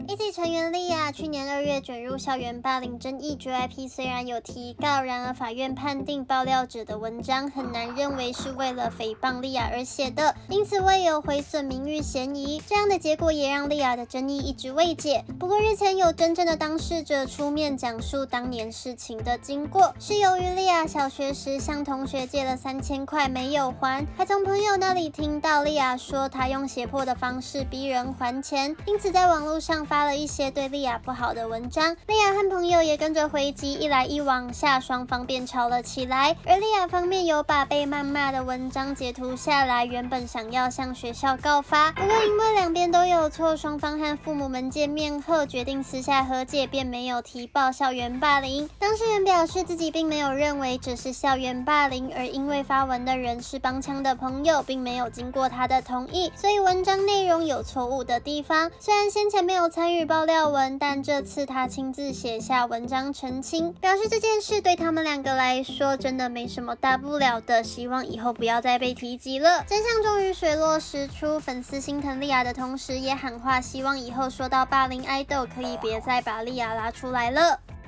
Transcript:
一起成员莉亚去年2月卷入校园霸凌争议 ，JYP 虽然有提告，然而法院判定爆料者的文章很难认为是为了诽谤莉亚而写的，因此未有毁损名誉嫌疑。这样的结果也让莉亚的争议一直未解。不过日前有真正的当事者出面讲述当年事情的经过，是由于莉亚小学时向同学借了3000块没有还，还从朋友那里听到莉亚说她用胁迫的方式逼人还钱，因此在网络上发了一些对莉亚不好的文章。莉亚和朋友也跟着回击，一来一往下，双方便吵了起来。而莉亚方面有把被谩骂的文章截图下来，原本想要向学校告发，不过因为两边都有错，双方和父母们见面后决定私下和解，便没有提报校园霸凌。当事人表示自己并没有认为这是校园霸凌，而因为发文的人是帮腔的朋友，并没有经过他的同意，所以文章内容有错误的地方。虽然先前没有参与爆料文，但这次他亲自写下文章澄清，表示这件事对他们两个来说真的没什么大不了的，希望以后不要再被提及了。真相终于水落石出，粉丝心疼莉亚的同时，也喊话希望以后说到霸凌爱豆可以别再把莉亚拉出来了。